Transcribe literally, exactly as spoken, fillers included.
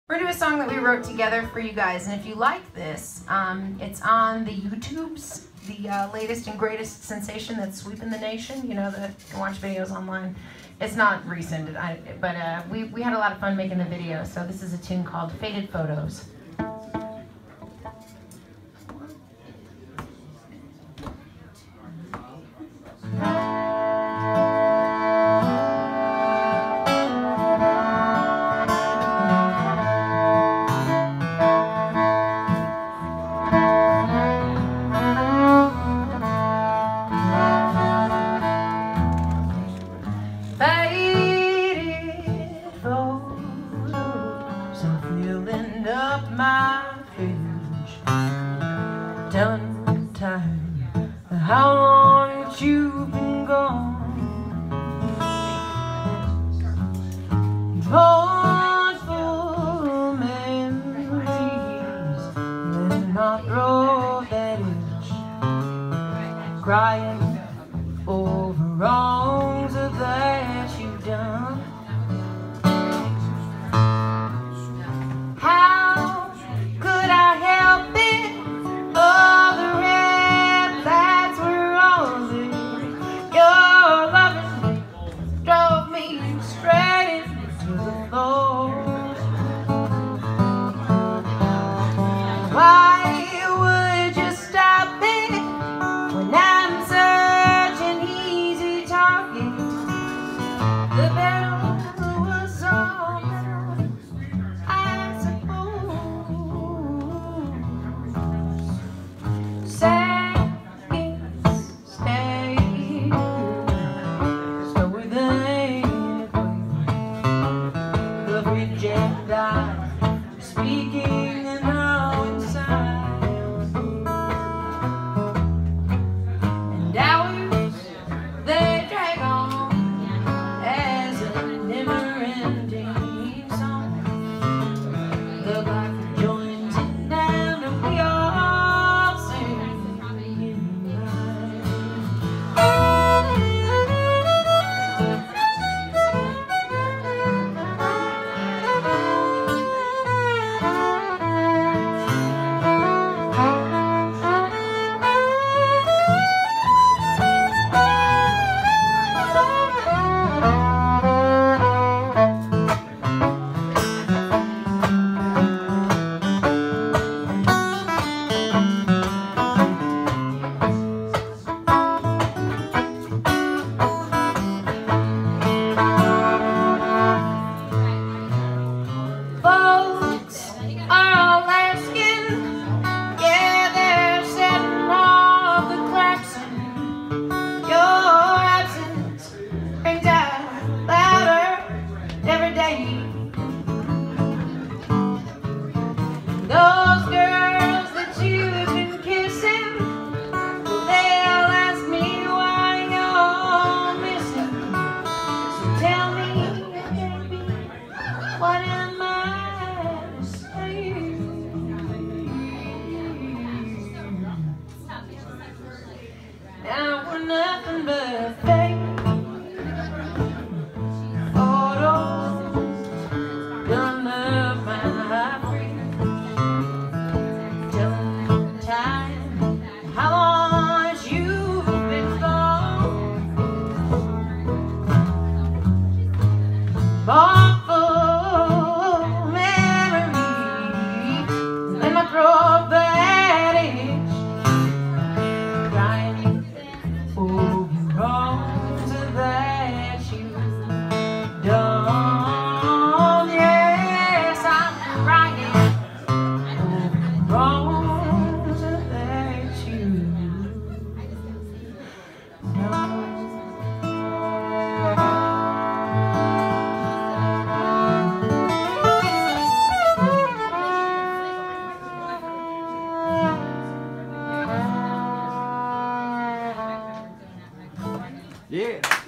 We're gonna do a song that we wrote together for you guys, and if you like this, um, it's on the YouTubes, the uh, latest and greatest sensation that's sweeping the nation. You know, the, you can watch videos online. It's not recent, I, but uh, we, we had a lot of fun making the video, so this is a tune called Faded Photos. Up my page, telling time how long that you've been gone. Joyful memories, letting my throat that itch, crying over wrongs that you've done. Speaking and now inside, and hours they drag on as a never-ending song. The life joins in down and we all sing in those girls that you've been kissing, they'll ask me why you're missing. So tell me, baby, what am I to say? Now we're nothing but fake photos, done up my awful memories, and my throat that itch, crying over wrongs that you've done. Yes, I'm crying over wrongs that you've done. Yeah.